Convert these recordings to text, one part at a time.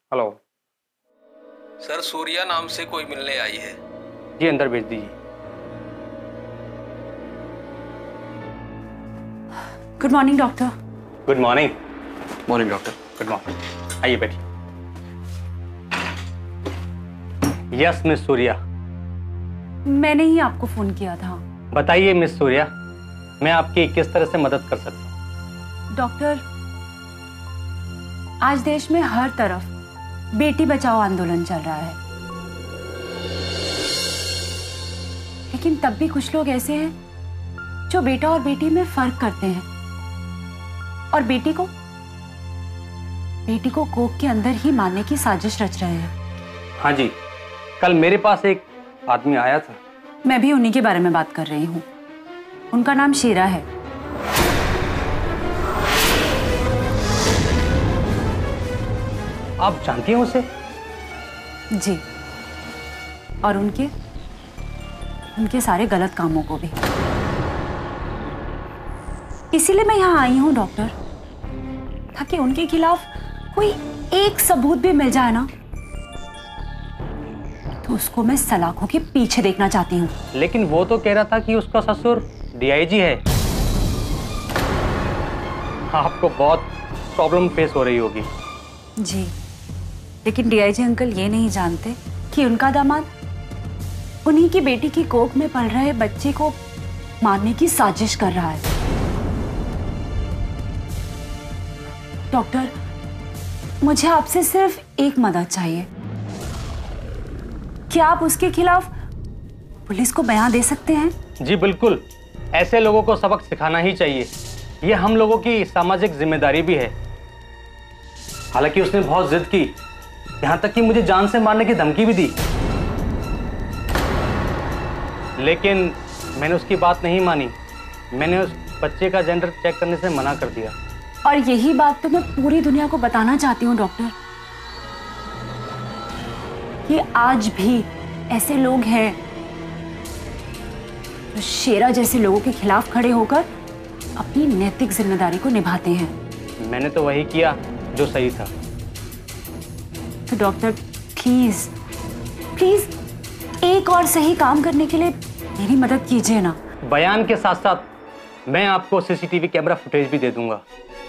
Hello. Sir, Surya नाम से कोई मिलने आई है। जी अंदर भेज दीजिए। Good morning doctor. Good morning. Morning doctor. Good morning, आइए बैठिए। Yes miss Surya. मैंने ही आपको फोन किया था। बताइए मिस सूर्या, मैं आपकी किस तरह से मदद कर सकता हूँ? डॉक्टर, आज देश में हर तरफ बेटी बचाओ आंदोलन चल रहा है, लेकिन तब भी कुछ लोग ऐसे हैं जो बेटा और बेटी में फर्क करते हैं और बेटी को कोख के अंदर ही मारने की साजिश रच रहे हैं। हाँ जी, कल मेरे पास एक आदमी आया था। मैं भी उन्हीं के बारे में बात कर रही हूँ। उनका नाम शेरा है। आप जानती हैं उसे? जी, और उनके सारे गलत कामों को भी। इसीलिए मैं यहाँ आई हूँ डॉक्टर, ताकि उनके खिलाफ कोई एक सबूत भी मिल जाए ना, तो उसको मैं सलाखों के पीछे देखना चाहती हूँ। लेकिन वो तो कह रहा था कि उसका ससुर डीआईजी है। आपको बहुत प्रॉब्लम फेस हो रही होगी। जी, लेकिन डीआईजी अंकल ये नहीं जानते कि उनका दामाद उन्हीं की बेटी की कोख में पल रहे बच्चे को मारने की साजिश कर रहा है। डॉक्टर, मुझे आपसे सिर्फ एक मदद चाहिए। क्या आप उसके खिलाफ पुलिस को बयान दे सकते हैं? जी बिल्कुल, ऐसे लोगों को सबक सिखाना ही चाहिए। ये हम लोगों की सामाजिक जिम्मेदारी भी है। हालांकि उसने बहुत जिद की, यहां तक कि मुझे जान से मारने की धमकी भी दी, लेकिन मैंने उसकी बात नहीं मानी। मैंने उस बच्चे का जेंडर चेक करने से मना कर दिया। और यही बात तो मैं पूरी दुनिया को बताना चाहती हूँ डॉक्टर, कि आज भी ऐसे लोग हैं जो शेरा जैसे लोगों के खिलाफ खड़े होकर अपनी नैतिक जिम्मेदारी को निभाते हैं। मैंने तो वही किया जो सही था। तो डॉक्टर प्लीज एक और सही काम करने के लिए मेरी मदद कीजिए ना। बयान के साथ साथ मैं आपको सीसीटीवी कैमरा फुटेज भी दे दूंगा,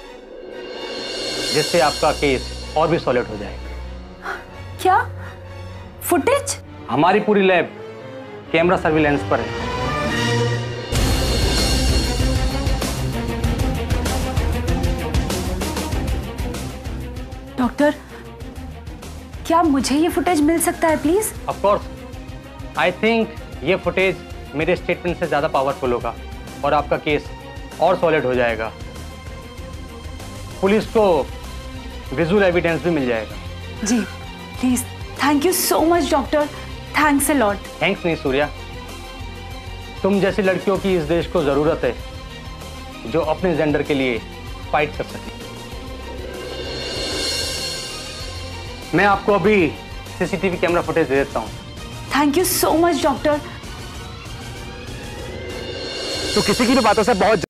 जिससे आपका केस और भी सॉलिड हो जाएगा। क्या फुटेज? हमारी पूरी लैब कैमरा सर्विलेंस पर है। डॉक्टर, क्या मुझे ये फुटेज मिल सकता है please? Of course, I think ये फुटेज मेरे स्टेटमेंट से ज्यादा पावरफुल होगा और आपका केस और सॉलिड हो जाएगा। पुलिस को विजुअल एविडेंस भी मिल जाएगा। जी please, thank you so much doctor, thanks a lot. Thanks नहीं सूर्या, तुम जैसी लड़कियों की इस देश को जरूरत है जो अपने जेंडर के लिए फाइट कर सके। मैं आपको अभी सीसीटीवी कैमरा फुटेज दे देता हूँ। Thank you so much doctor. तो किसी की भी बातों से बहुत